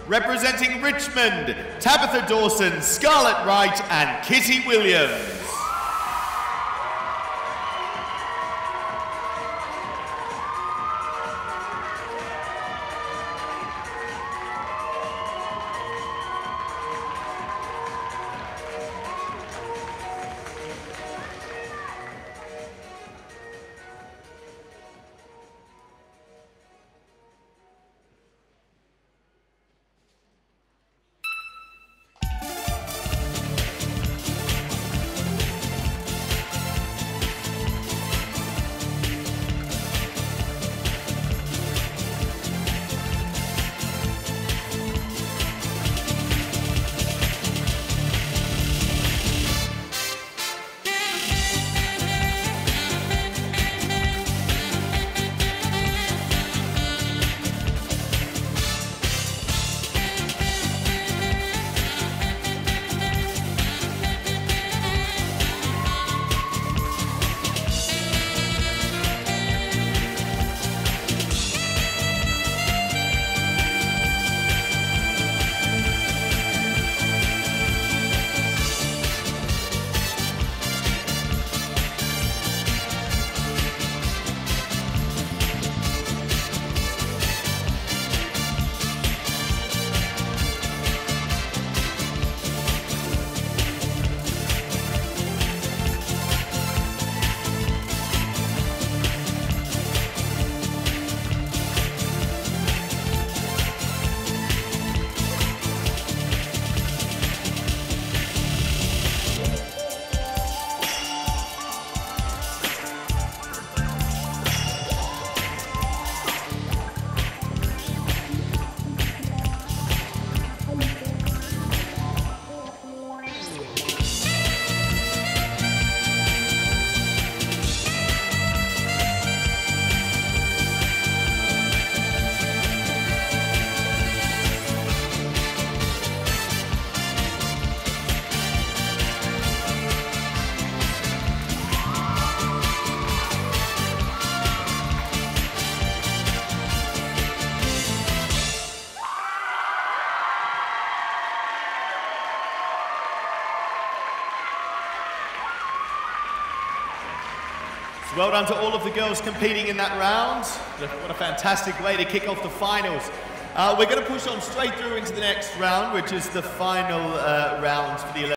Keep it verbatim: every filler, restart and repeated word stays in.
Representing Richmond, Tabitha Dawson, Scarlett Wright and Kitty Williams. Well done to all of the girls competing in that round. What a fantastic way to kick off the finals. Uh, we're going to push on straight through into the next round, which is the final uh, round for the